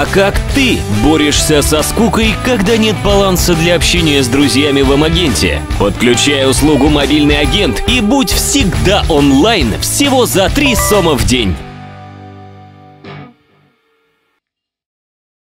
А как ты борешься со скукой, когда нет баланса для общения с друзьями в М-агенте? Подключай услугу «Мобильный агент» и будь всегда онлайн всего за 3 сома в день.